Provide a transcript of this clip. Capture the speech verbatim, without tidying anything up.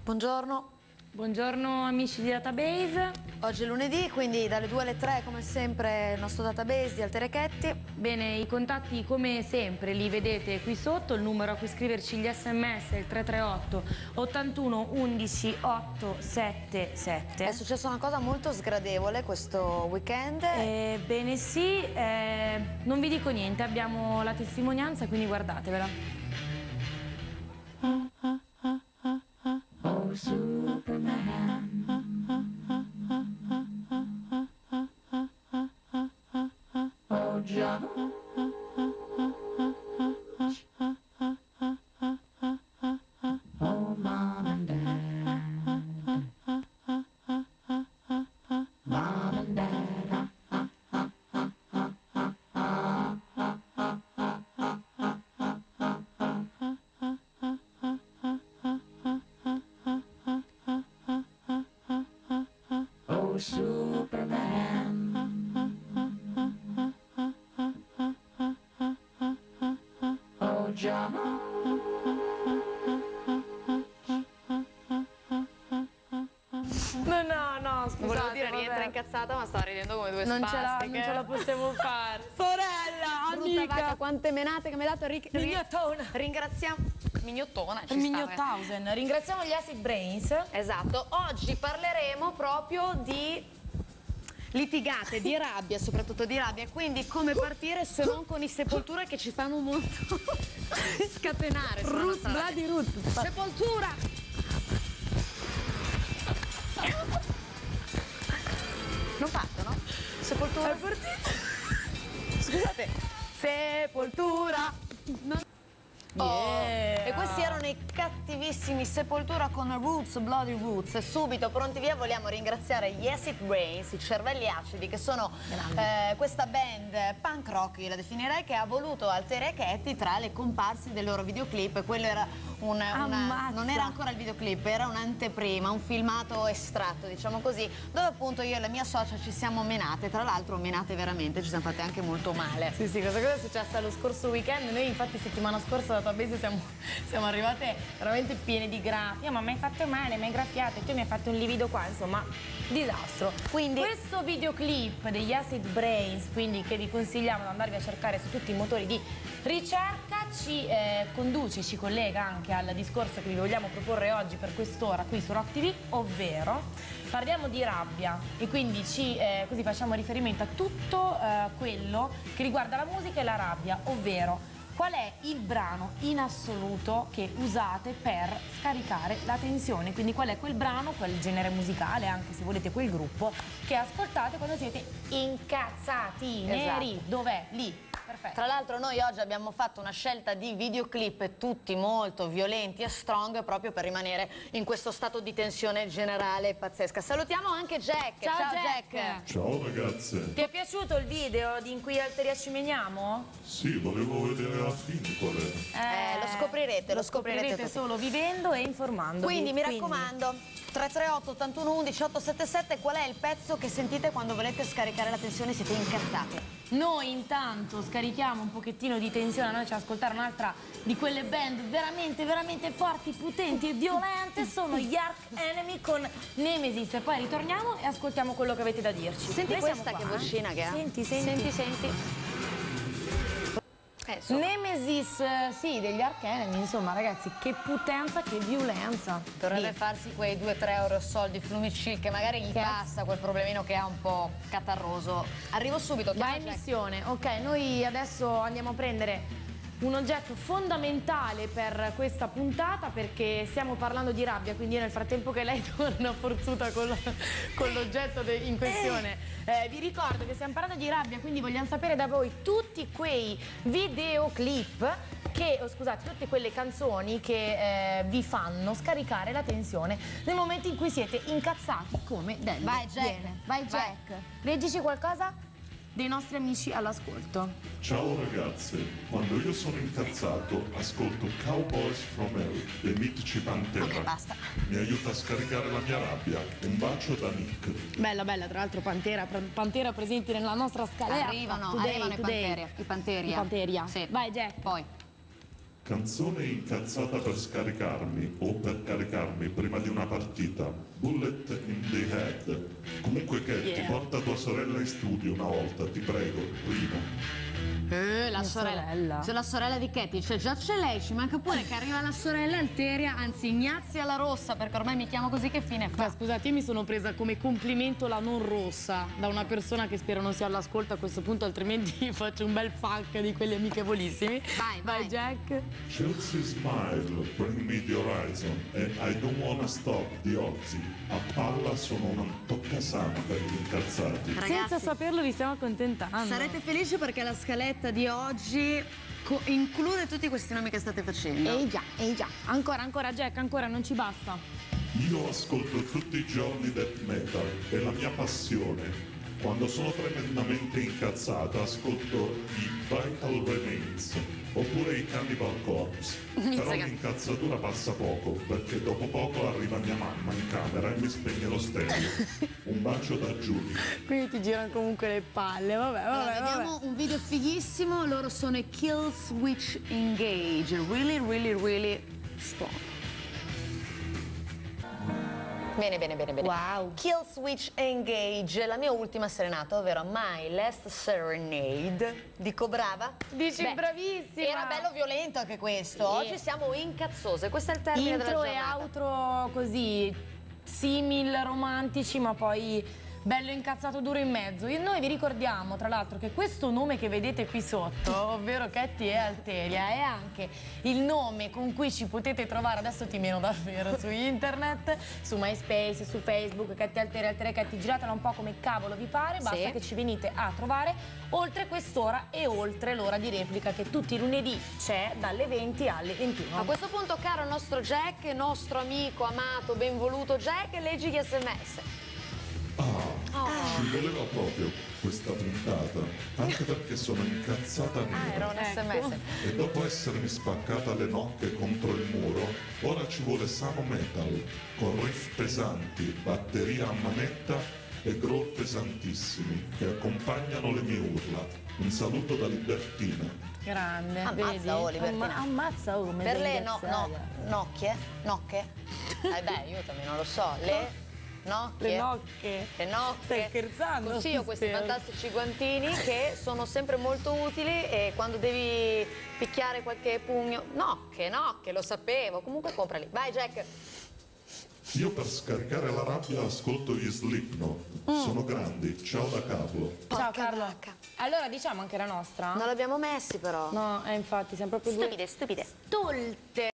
Buongiorno. Buongiorno amici di Database. Oggi è lunedì, quindi dalle due alle tre come sempre il nostro Database di Alterechetti. Bene, i contatti come sempre li vedete qui sotto, il numero a cui scriverci gli sms è il tre tre otto ottantuno undici ottocentosettantasette. È successa una cosa molto sgradevole questo weekend. Eh, bene sì, eh, non vi dico niente, abbiamo la testimonianza, quindi guardatevela. Oh, Superman. Oh, John. Oh, Mom and Dad. Mom and Dad. Oh, Superman. Oh, John. No, no, no, scusate. Volevo dire vabbè. rientra incazzata, ma stava ridendo come due Non ce, la, spastiche. non ce la possiamo fare. Sorella, Brutta amica. vacca, quante menate che mi hai dato. Ri ri Mignottona. ringraziamo. Mignottona, ci Mignottausen. Ringraziamo gli Acid Brains. sta. Esatto. Oggi parleremo proprio di litigate, di rabbia, soprattutto di rabbia. Quindi come partire se non con i Sepoltura che ci fanno molto scatenare. sulla Roots, nostra rabbia. Bloody Roots. Sepoltura! Non partono? Sepoltura? È partito. Scusate. Sepoltura! Non... Oh, Yeah. e questi erano i cattivissimi Sepoltura con Roots, Bloody Roots. E subito, pronti via, vogliamo ringraziare gli Acid Brains, i cervelli acidi, che sono eh, questa band punk rock, io la definirei, che ha voluto Alterechetti tra le comparse dei loro videoclip. Quello era un, una, non era ancora il videoclip, era un'anteprima, un filmato estratto, diciamo così, dove appunto io e la mia socia ci siamo menate, tra l'altro menate veramente, ci siamo fatte anche molto male. Sì, sì, questa cosa è successa lo scorso weekend. Noi infatti settimana scorsa da Database siamo, siamo arrivate veramente piene di graffi. Ma mi hai fatto male, mi hai graffiato e tu mi hai fatto un livido qua, insomma, disastro. Quindi questo videoclip degli Acid Brains, quindi che vi consigliamo di andarvi a cercare su tutti i motori di ricerca, ci eh, conduce, ci collega anche al discorso che vi vogliamo proporre oggi per quest'ora qui su Rock T V, ovvero parliamo di rabbia e quindi ci, eh, così facciamo riferimento a tutto eh, quello che riguarda la musica e la rabbia, ovvero qual è il brano in assoluto che usate per scaricare la tensione, quindi qual è quel brano, quel genere musicale, anche se volete quel gruppo, che ascoltate quando siete incazzati, neri, Esatto. dov'è? Lì. Perfetto. tra l'altro noi oggi abbiamo fatto una scelta di videoclip tutti molto violenti e strong proprio per rimanere in questo stato di tensione generale pazzesca. Salutiamo anche Jack. Ciao, Ciao Jack. Jack. Ciao ragazze. Ti è piaciuto il video di in cui Alteria ci meniamo? Sì, volevo vedere alla fine qual è. Eh, lo scoprirete, lo scoprirete tutti. solo vivendo e informando. Quindi mi raccomando, tre tre otto ottantuno undici ottocentosettantasette, qual è il pezzo che sentite quando volete scaricare la tensione e siete incazzati? Noi intanto scarichiamo un pochettino di tensione, a noi ci ascoltare un'altra di quelle band veramente, veramente forti, potenti e violente, sono gli Arch Enemy con Nemesis, e poi ritorniamo e ascoltiamo quello che avete da dirci. Senti Noi siamo questa qua, che eh. vocina che ha. Senti, senti. Senti, senti. Eh, insomma, Nemesis, eh, sì, degli Arch Enemy, insomma ragazzi, che potenza, che violenza. dovrebbe Lì. farsi quei due tre euro soldi Flumici, che magari gli Che- passa quel problemino che ha un po' catarroso. Arrivo subito, Va chiama in Jack. missione, ok, noi adesso andiamo a prendere un oggetto fondamentale per questa puntata, perché stiamo parlando di rabbia, quindi io nel frattempo che lei torna forzuta con lo- con l'oggetto in questione, eh, vi ricordo che stiamo parlando di rabbia, quindi vogliamo sapere da voi tutti quei videoclip che, oh, scusate, tutte quelle canzoni che eh, vi fanno scaricare la tensione nel momento in cui siete incazzati come delle Vai, Jack. iene. Vai Vai. Jack, leggici qualcosa dei nostri amici all'ascolto. Ciao ragazze, quando io sono incazzato ascolto Cowboys from Hell dei mitici Pantera. Ok, basta. Mi aiuta a scaricare la mia rabbia. Un bacio da Nick. Bella, bella, tra l'altro Pantera, Pantera presenti nella nostra scaletta. Arrivano, Today, arrivano i today. Panteria. I Panteria. I Panteria. Sì. Vai Jack. Poi. Canzone incazzata per scaricarmi o per caricarmi prima di una partita. Bullet in the head. Comunque che Yeah. ti porta tua sorella in studio una volta, ti prego, prima. Eh, la Mia sorella. sorella. C'è la sorella di Katie, cioè già c'è lei, ci manca pure che arriva la sorella Alteria, anzi Ignazia la Rossa, perché ormai mi chiamo così, che fine Ma fa? scusate, io mi sono presa come complimento la non rossa da una persona che spero non sia all'ascolto a questo punto, altrimenti faccio un bel fuck di quelli amichevolissimi. Vai, vai. Jack. Chelsea Smile, Bring Me the Horizon e I Don't Wanna Stop di Ozzy. A palla sono un toccasana per gli incazzati. Ragazzi, Senza saperlo vi stiamo accontentando. sarete felici perché la scaletta di oggi co- include tutti questi nomi che state facendo. Ehi già, ehi già. Ancora, ancora Jack, ancora, non ci basta. Io ascolto tutti i giorni death metal, è la mia passione. Quando sono tremendamente incazzata ascolto i Vital Remains oppure i Cannibal Corpse. Però Inizia- l'incazzatura passa poco perché dopo poco arriva mia mamma in camera e mi spegne lo stereo. Un bacio da Giulia. Quindi ti girano comunque le palle, vabbè, vabbè, Allora, vabbè. vediamo un video fighissimo, loro sono i Kill Switch Engage, really really really strong. Bene, bene, bene, bene. Wow. Kill Switch Engage, la mia ultima serenata, ovvero My Last Serenade. Dico brava? Dici Beh, bravissima. Era bello violento anche questo. Sì. Oggi siamo incazzose, questo è il termine Intro della e giornata. outro così simil romantici, ma poi bello incazzato duro in mezzo. E noi vi ricordiamo tra l'altro che questo nome che vedete qui sotto, ovvero Katie e Alteria, è anche il nome con cui ci potete trovare, adesso ti meno davvero, su internet, su MySpace, su Facebook, Katie Alteria, Alteria Katie, giratela un po' come cavolo vi pare, basta Sì. che ci venite a trovare oltre quest'ora e oltre l'ora di replica che tutti i lunedì c'è dalle venti alle ventuno. A questo punto, caro nostro Jack, nostro amico, amato, benvoluto Jack, leggi gli sms. Ah, ci voleva proprio questa puntata, anche perché sono incazzata Ah, era nera. un Ecco. sms. E dopo essermi spaccata le nocche contro il muro, ora ci vuole sano metal, con riff pesanti, batteria a manetta e growl pesantissimi, che accompagnano le mie urla. Un saluto da Libertina. Grande, Ammazza, vedi? oh, Libertina. Amma- ammazza, oh, come Per sei le no, no, incazzata. nocchie? Nocche? Eh beh, aiutami, non lo so. Le nocchie? Le nocche. Le nocche. Stai scherzando? Così ho questi Spero. fantastici guantini che sono sempre molto utili e quando devi picchiare qualche pugno... Nocche, nocche, lo sapevo. Comunque comprali. Vai, Jack. Io per scaricare la rabbia ascolto gli Slipknot. Sono grandi, ciao da Carlo. Ciao Porca Carlo. vacca. Allora diciamo anche la nostra? Non l'abbiamo messi però. No, eh, infatti, siamo proprio due Stupide, stupide. stolte.